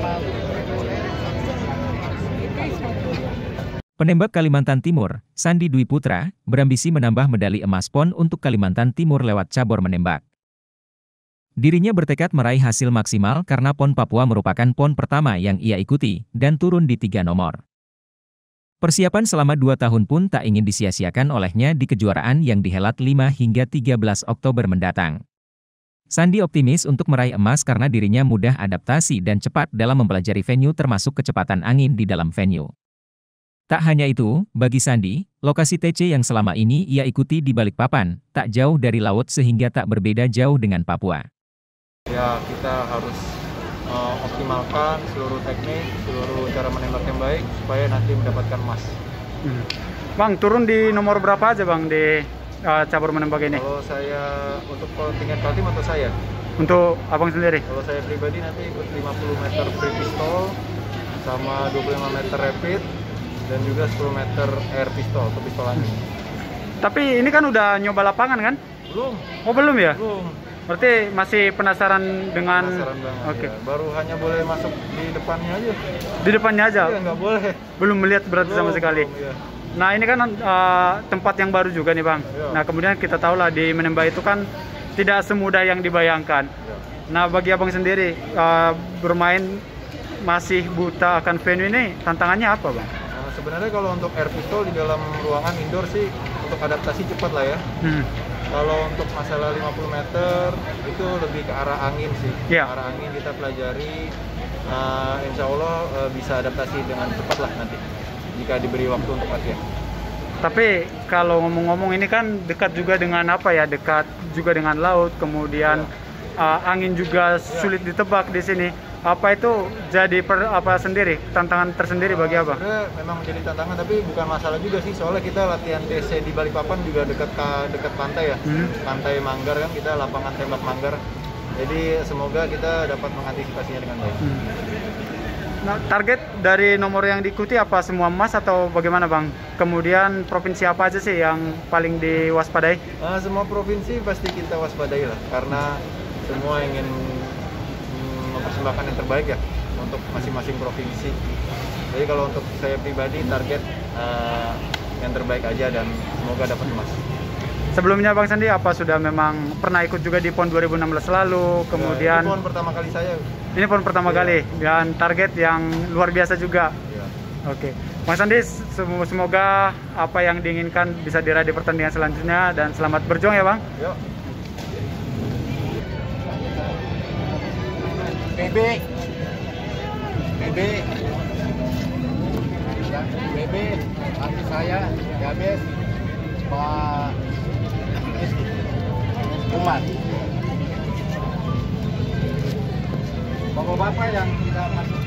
Penembak Kalimantan Timur, Sandi Dwi Putra, berambisi menambah medali emas PON untuk Kalimantan Timur lewat cabur menembak. Dirinya bertekad meraih hasil maksimal karena PON Papua merupakan PON pertama yang ia ikuti, dan turun di 3 nomor. Persiapan selama 2 tahun pun tak ingin disia-siakan olehnya di kejuaraan yang dihelat 5 hingga 13 Oktober mendatang. Sandi optimis untuk meraih emas karena dirinya mudah adaptasi dan cepat dalam mempelajari venue termasuk kecepatan angin di dalam venue. Tak hanya itu, bagi Sandi, lokasi TC yang selama ini ia ikuti di Balikpapan, tak jauh dari laut sehingga tak berbeda jauh dengan Papua. Ya, kita harus optimalkan seluruh teknik, seluruh cara menembak yang baik, supaya nanti mendapatkan emas. Bang, turun di nomor berapa aja Bang di cabur menembak ini? Kalau saya, untuk tingkat Kaltim atau saya? Untuk Abang sendiri? Kalau saya pribadi nanti ikut 50 meter free pistol, sama 25 meter rapid, dan juga 10 meter air pistol atau pistol angin. Tapi ini kan udah nyoba lapangan kan? Belum. Oh belum ya? Belum. Berarti masih penasaran dengan... Penasaran banget. Oke. Ya. Baru hanya boleh masuk di depannya aja. Di depannya aja? Iya, nggak boleh. Belum melihat berarti sama sekali? Belum, iya. Nah ini kan tempat yang baru juga nih Bang. Iya. Nah kemudian kita tahu lah di menembak itu kan tidak semudah yang dibayangkan. Iya. Nah bagi Abang sendiri, bermain masih buta akan venue ini, tantangannya apa Bang? Sebenarnya kalau untuk air pistol di dalam ruangan indoor sih untuk adaptasi cepat lah ya. Kalau untuk masalah 50 meter itu lebih ke arah angin sih. Yeah. Arah angin kita pelajari, insya Allah bisa adaptasi dengan cepat lah nanti jika diberi waktu untuk latihan. Tapi kalau ngomong-ngomong ini kan dekat juga dengan apa ya? Dekat juga dengan laut, kemudian angin juga sulit ditebak di sini. Apa itu jadi apa sendiri, tantangan tersendiri bagi Abang? Sebenarnya memang menjadi tantangan, tapi bukan masalah juga sih, soalnya kita latihan TC di Balikpapan juga dekat pantai ya, pantai Manggar kan, kita lapangan tembak Manggar, jadi semoga kita dapat mengantisipasinya dengan baik. Nah, target dari nomor yang diikuti apa, semua emas atau bagaimana Bang? Kemudian provinsi apa aja sih yang paling diwaspadai? Semua provinsi pasti kita waspadai lah, karena semua ingin mempersembahkan yang terbaik ya untuk masing-masing provinsi. Jadi kalau untuk saya pribadi target yang terbaik aja dan semoga dapat emas. Sebelumnya Bang Sandi apa sudah memang pernah ikut juga di PON 2016 lalu, kemudian ini PON pertama kali saya. Ini PON pertama kali dan target yang luar biasa juga. Oke. Bang Sandi, semoga apa yang diinginkan bisa diraih di pertandingan selanjutnya dan selamat berjuang ya Bang. Yuk. BB artis saya Gabes Pak Umar, bapak-bapak yang tidak masuk